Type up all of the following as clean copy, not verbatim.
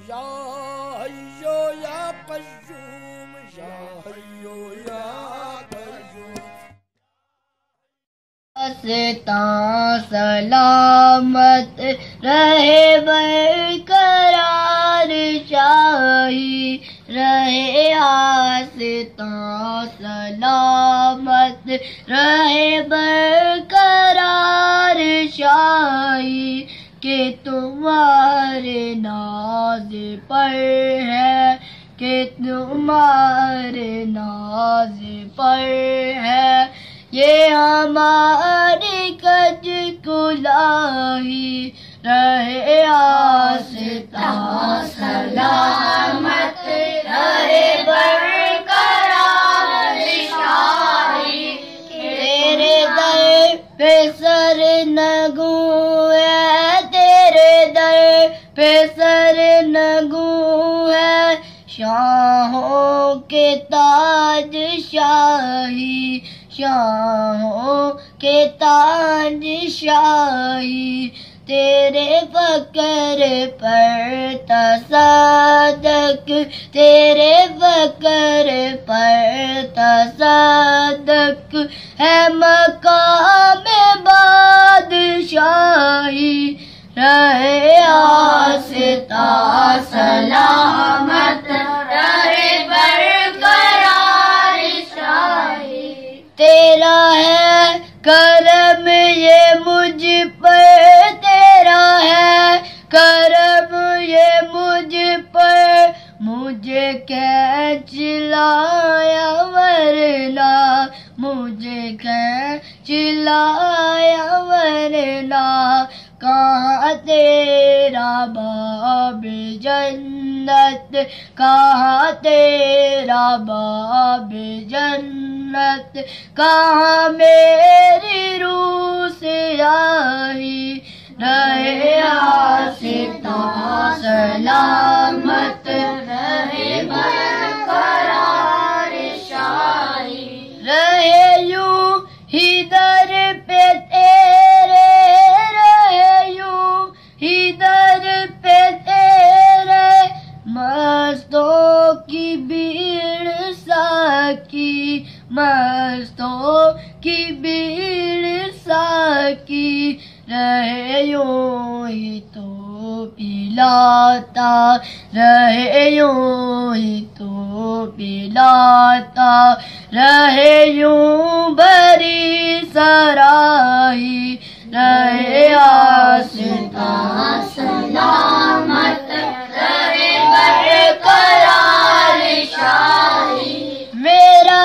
या हय्यो या कय्यूम, या हय्यो या कय्यूम। हंसता सलामत रहे बरकरार शाही रहे, हंसता सलामत रहे बरकरार शाही, के तुम्हारे नाज पर है, के तुम्हारे नाज पर है, ये हमारी कज कुलाही रहे, आस्था सलामत रहे बरकरार शाही, तेरे दर पे सर नगू है, तेरे दर पे सर नगू है, शाहों के ताज शाही, शाहों के ताज शाही, तेरे फकर पर तसद्दुक, तेरे फकर पर तसद्दुक है, मकाम बादशाही रहे, आस्था सलामत रहे बरकरार शाही, तेरा है करम ये मुझ पर, तेरा है करम ये मुझ पर, मुझे कैच लाया वरना, मुझे कैच लाया वरना, कहाँ तेरा बाब जन्नत, कहाँ तेरा बाब जन्नत, कहाँ मेरी रूह से आई रहे, आस्था सलामत रहे बरकरार शाही, रहे यूं ही दर पे तेरे, रहे यूं ही दर पे तेरे, मस्तों की भीड़ साकी, मस्तों की भीड़ साकी, रहे यूं ही तो पिलाता, रहे यूं ही तो पिलाता, रहे यूं भरी सराही रहे, आस्था सलामत रहे बरकरार शाही, मेरा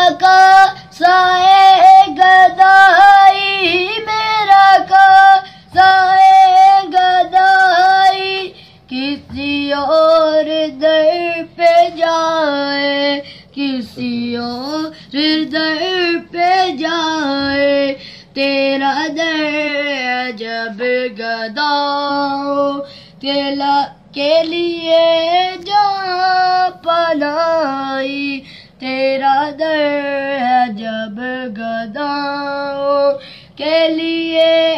कासाए गदाई, मेरा कासाए गदाई, किसी और दर पे जाए, किसी और दर पे जाए, तेरा दर जब गदाओ तेला के लिए जहाँ पनाई, तेरा दर है जब गदाओं के लिए